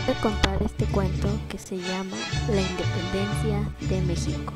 Voy a contar este cuento que se llama La Independencia de México.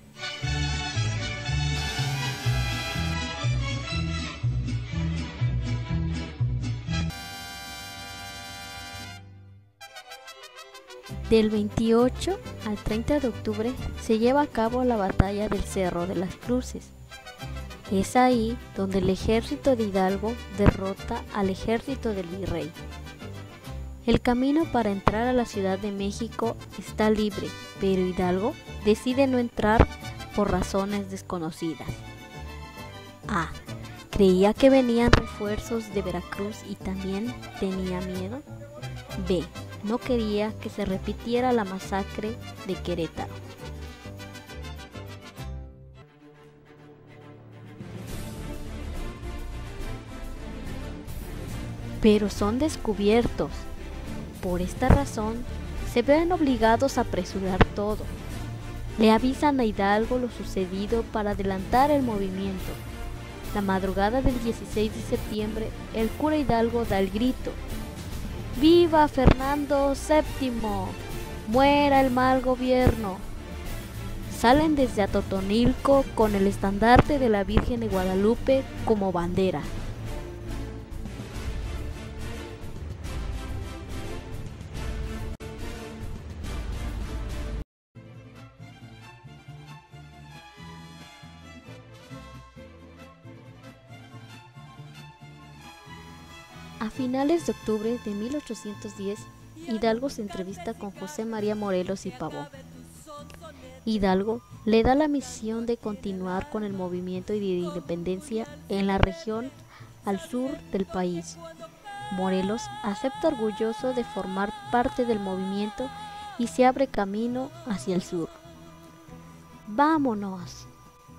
Del 28 al 30 de octubre se lleva a cabo la batalla del Cerro de las Cruces. Es ahí donde el ejército de Hidalgo derrota al ejército del virrey. El camino para entrar a la Ciudad de México está libre, pero Hidalgo decide no entrar por razones desconocidas. A. Creía que venían refuerzos de Veracruz y también tenía miedo. B. No quería que se repitiera la masacre de Querétaro. Pero son descubiertos. Por esta razón, se ven obligados a apresurar todo. Le avisan a Hidalgo lo sucedido para adelantar el movimiento. La madrugada del 16 de septiembre, el cura Hidalgo da el grito: ¡Viva Fernando VII! ¡Muera el mal gobierno! Salen desde Atotonilco con el estandarte de la Virgen de Guadalupe como bandera. A finales de octubre de 1810, Hidalgo se entrevista con José María Morelos y Pavón. Hidalgo le da la misión de continuar con el movimiento de independencia en la región al sur del país. Morelos acepta orgulloso de formar parte del movimiento y se abre camino hacia el sur. ¡Vámonos!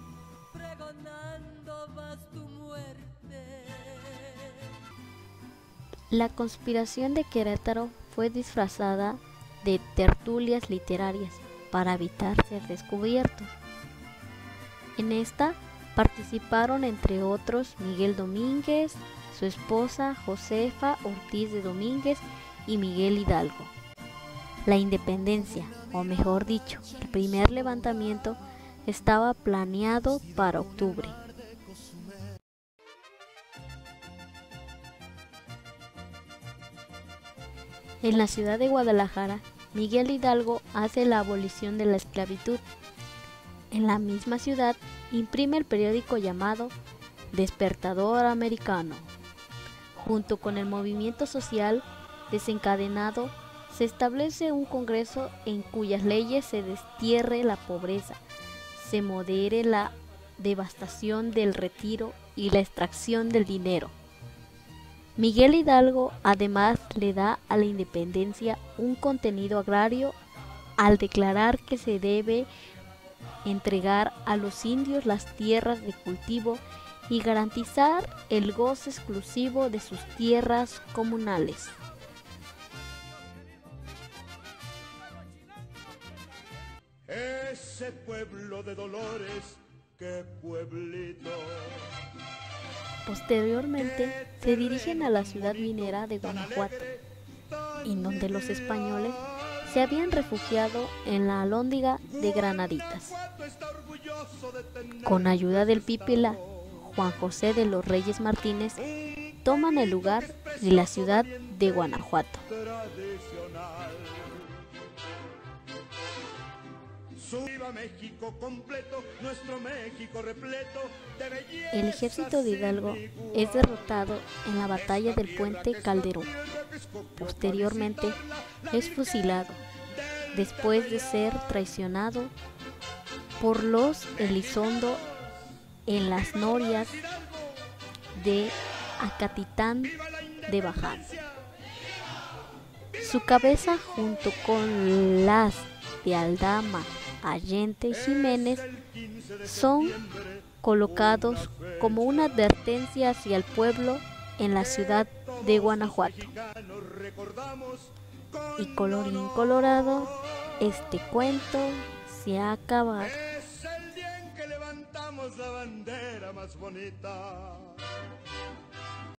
La conspiración de Querétaro fue disfrazada de tertulias literarias para evitar ser descubiertos. En esta participaron entre otros Miguel Domínguez, su esposa Josefa Ortiz de Domínguez y Miguel Hidalgo. La independencia, o mejor dicho, el primer levantamiento, estaba planeado para octubre. En la ciudad de Guadalajara, Miguel Hidalgo hace la abolición de la esclavitud. En la misma ciudad, imprime el periódico llamado Despertador Americano. Junto con el movimiento social desencadenado, se establece un congreso en cuyas leyes se destierre la pobreza, se modere la devastación del retiro y la extracción del dinero. Miguel Hidalgo además le da a la independencia un contenido agrario al declarar que se debe entregar a los indios las tierras de cultivo y garantizar el goce exclusivo de sus tierras comunales. Ese pueblo de Dolores, qué pueblito. Posteriormente se dirigen a la ciudad minera de Guanajuato, en donde los españoles se habían refugiado en la Alhóndiga de Granaditas. Con ayuda del pípila Juan José de los Reyes Martínez, toman el lugar de la ciudad de Guanajuato. ¡Viva México completo, nuestro México repleto de belleza! El ejército de Hidalgo es derrotado en la batalla del Puente Calderón. Posteriormente es fusilado, después de ser traicionado por los Elizondo en las norias de Acatitán de Baján. Su cabeza, junto con las de Aldama, Allende y Jiménez, son colocados como una advertencia hacia el pueblo en la ciudad de Guanajuato. Y colorín colorado, este cuento se ha acabado. Es el día en que levantamos la bandera más bonita.